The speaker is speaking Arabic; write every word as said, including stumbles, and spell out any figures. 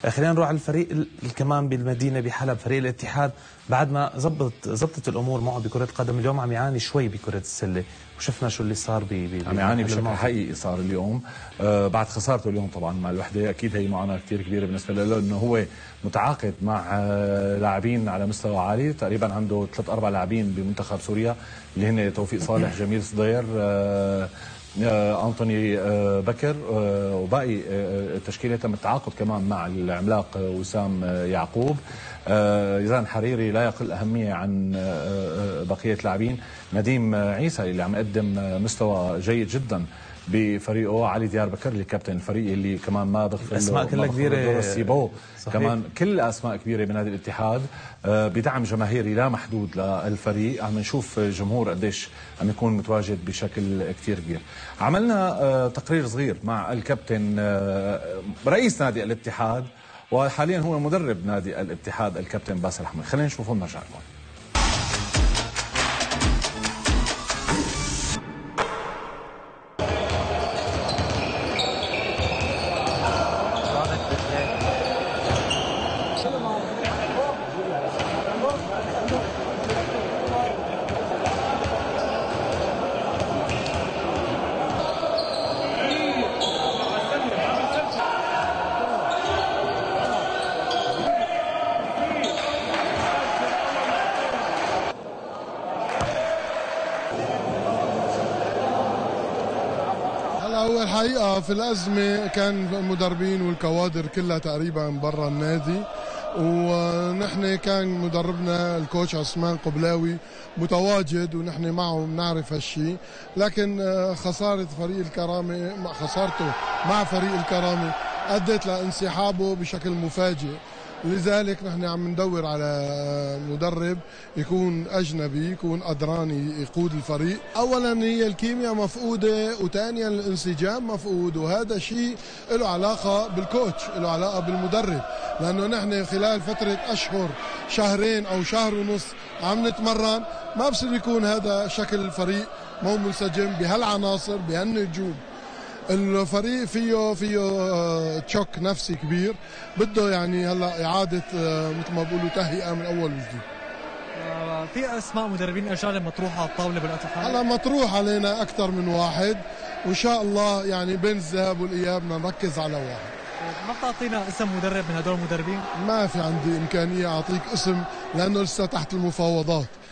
خلينا نروح على الفريق كمان بالمدينه بحلب، فريق الاتحاد بعد ما زبط زبطت الامور معه بكره القدم، اليوم عم يعاني شوي بكره السله، وشفنا شو اللي صار ب عم يعاني بشكل حقيقي صار اليوم آه بعد خسارته اليوم طبعا مع الوحده. اكيد هي معاناه كثير كبيره بالنسبه له، لانه هو متعاقد مع آه لاعبين على مستوى عالي، تقريبا عنده ثلاث اربع لاعبين بمنتخب سوريا اللي هن توفيق صالح، جميل صدير، آه آه أنطوني آه بكر، آه وباقي آه التشكيلة تم التعاقد كمان مع العملاق آه وسام آه يعقوب. آه يزان حريري لا يقل أهمية عن آه بقية لاعبين. نديم آه عيسى اللي عم يقدم آه مستوى جيد جدا بفريقه. علي ديار بكر اللي كابتن الفريق اللي كمان ما بغفر اسماء كلها كبيره، سيبو كمان كل اسماء كبيره بنادي الاتحاد، بدعم جماهيري لا محدود للفريق. عم نشوف جمهور قديش عم يكون متواجد بشكل كثير كبير. عملنا تقرير صغير مع الكابتن رئيس نادي الاتحاد وحاليا هو مدرب نادي الاتحاد الكابتن باسل احمد، خلينا نشوفه ونرجع لكم. هو الحقيقة في الأزمة كان المدربين والكوادر كلها تقريبا برا النادي، ونحن كان مدربنا الكوتش عثمان قبلاوي متواجد ونحن معه بنعرف هالشيء، لكن خسارة فريق الكرامة خسارته مع فريق الكرامة أدت لانسحابه بشكل مفاجئ. لذلك نحن عم ندور على مدرب يكون أجنبي يكون قدران يقود الفريق. أولا هي الكيمياء مفقودة، وثانيا الانسجام مفقود، وهذا شيء له علاقة بالكوتش، له علاقة بالمدرب، لأنه نحن خلال فترة أشهر شهرين أو شهر ونص عم نتمرن، ما بصير يكون هذا شكل الفريق مو منسجم بهالعناصر بهالنجوم. الفريق فيه فيه تشوك نفسي كبير، بده يعني هلا اعاده مثل ما بيقولوا تهيئه من اول وجديد. في اسماء مدربين اجانب مطروحه على الطاوله بالاتحاد؟ هلا مطروح علينا اكثر من واحد، وان شاء الله يعني بين الذهاب والاياب بدنا نركز على واحد. ما بتعطينا اسم مدرب من هدول المدربين؟ ما في عندي امكانيه اعطيك اسم لانه لسه تحت المفاوضات.